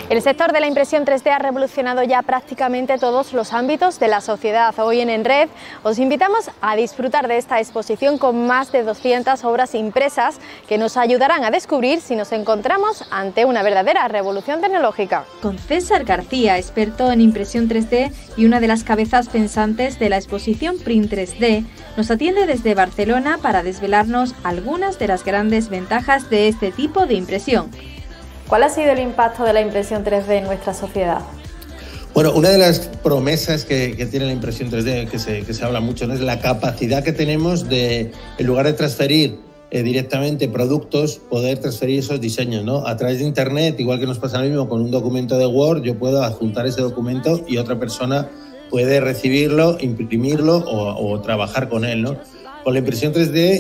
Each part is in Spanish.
El sector de la impresión 3D ha revolucionado ya prácticamente todos los ámbitos de la sociedad. Hoy en Enred os invitamos a disfrutar de esta exposición con más de 200 obras impresas que nos ayudarán a descubrir si nos encontramos ante una verdadera revolución tecnológica. Con César García, experto en impresión 3D y una de las cabezas pensantes de la exposición Print 3D, nos atiende desde Barcelona para desvelarnos algunas de las grandes ventajas de este tipo de impresión. ¿Cuál ha sido el impacto de la impresión 3D en nuestra sociedad? Bueno, una de las promesas que tiene la impresión 3D, que se habla mucho, ¿no?, es la capacidad que tenemos de, en lugar de transferir directamente productos, poder transferir esos diseños, ¿no? A través de Internet, igual que nos pasa lo mismo con un documento de Word, yo puedo adjuntar ese documento y otra persona puede recibirlo, imprimirlo o trabajar con él, ¿no? Con la impresión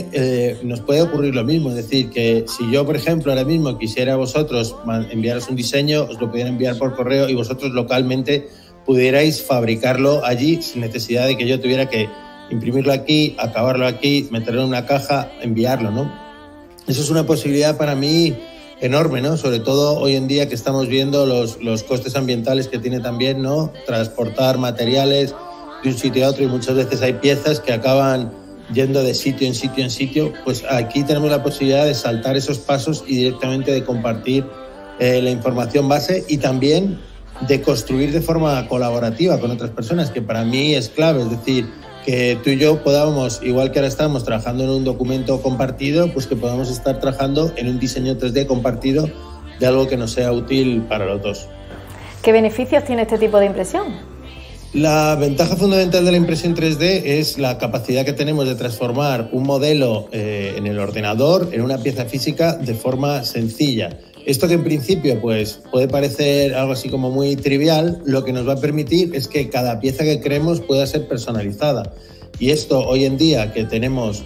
3D nos puede ocurrir lo mismo, es decir, que si yo, por ejemplo, ahora mismo quisiera a vosotros enviaros un diseño, os lo pudieran enviar por correo y vosotros localmente pudierais fabricarlo allí sin necesidad de que yo tuviera que imprimirlo aquí, acabarlo aquí, meterlo en una caja, enviarlo, ¿no? Eso es una posibilidad para mí enorme, ¿no? Sobre todo hoy en día que estamos viendo los costes ambientales que tiene también, ¿no?, transportar materiales de un sitio a otro, y muchas veces hay piezas que acaban yendo de sitio en sitio en sitio. Pues aquí tenemos la posibilidad de saltar esos pasos y directamente de compartir la información base y también de construir de forma colaborativa con otras personas, que para mí es clave. Es decir, que tú y yo podamos, igual que ahora estamos trabajando en un documento compartido, pues que podamos estar trabajando en un diseño 3D compartido de algo que nos sea útil para los dos. ¿Qué beneficios tiene este tipo de impresión? La ventaja fundamental de la impresión 3D es la capacidad que tenemos de transformar un modelo en el ordenador en una pieza física de forma sencilla. Esto que en principio pues, puede parecer algo así como muy trivial, lo que nos va a permitir es que cada pieza que creemos pueda ser personalizada. Y esto hoy en día que tenemos,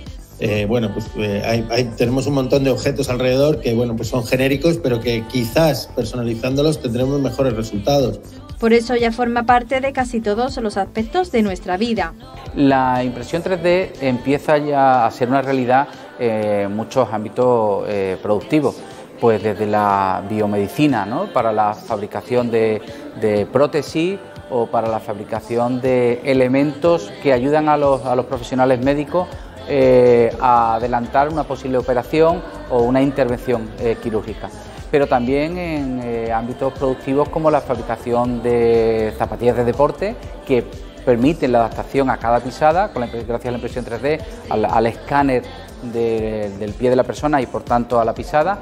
tenemos un montón de objetos alrededor que pues son genéricos, pero que quizás personalizándolos tendremos mejores resultados. Por eso ya forma parte de casi todos los aspectos de nuestra vida. La impresión 3D empieza ya a ser una realidad en muchos ámbitos productivos, pues desde la biomedicina, ¿no?, para la fabricación de prótesis o para la fabricación de elementos que ayudan a los profesionales médicos a adelantar una posible operación o una intervención quirúrgica. Pero también en ámbitos productivos como la fabricación de zapatillas de deporte, que permiten la adaptación a cada pisada, gracias a la impresión 3D, al escáner del pie de la persona y por tanto a la pisada,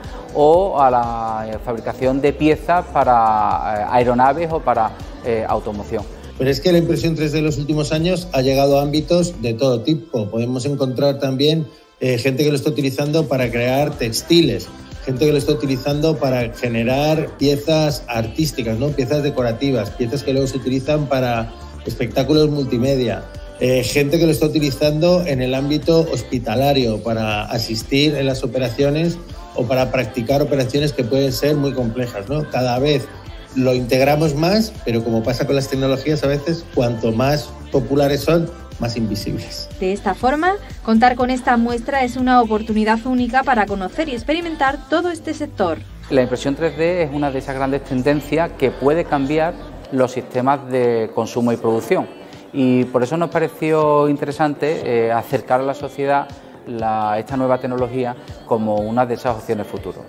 o a la fabricación de piezas para aeronaves o para automoción. Pero es que la impresión 3D en los últimos años ha llegado a ámbitos de todo tipo. Podemos encontrar también gente que lo está utilizando para crear textiles, gente que lo está utilizando para generar piezas artísticas, ¿no?, piezas decorativas, piezas que luego se utilizan para espectáculos multimedia, gente que lo está utilizando en el ámbito hospitalario para asistir en las operaciones o para practicar operaciones que pueden ser muy complejas, ¿no? Cada vez lo integramos más, pero como pasa con las tecnologías, a veces cuanto más populares son, más invisibles. De esta forma, contar con esta muestra es una oportunidad única para conocer y experimentar todo este sector. La impresión 3D es una de esas grandes tendencias que puede cambiar los sistemas de consumo y producción, y por eso nos pareció interesante acercar a la sociedad esta nueva tecnología como una de esas opciones futuras.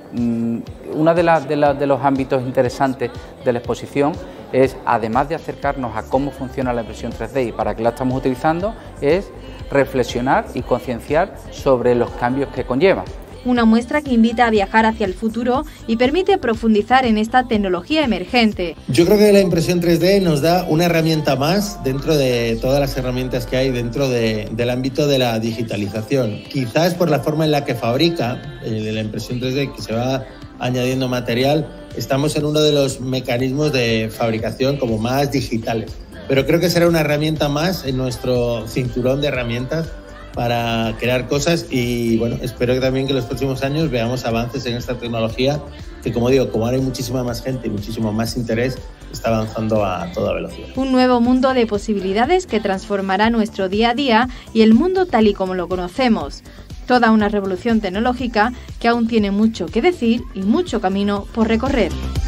Uno de los ámbitos interesantes de la exposición es, además de acercarnos a cómo funciona la impresión 3D y para qué la estamos utilizando, es reflexionar y concienciar sobre los cambios que conlleva. Una muestra que invita a viajar hacia el futuro y permite profundizar en esta tecnología emergente. Yo creo que la impresión 3D nos da una herramienta más dentro de todas las herramientas que hay dentro del ámbito de la digitalización. Quizás por la forma en la que fabrica de la impresión 3D, que se va añadiendo material, estamos en uno de los mecanismos de fabricación como más digitales. Pero creo que será una herramienta más en nuestro cinturón de herramientas para crear cosas, y espero que también que en los próximos años veamos avances en esta tecnología que, como digo, como ahora hay muchísima más gente y muchísimo más interés, está avanzando a toda velocidad. Un nuevo mundo de posibilidades que transformará nuestro día a día y el mundo tal y como lo conocemos. Toda una revolución tecnológica que aún tiene mucho que decir y mucho camino por recorrer.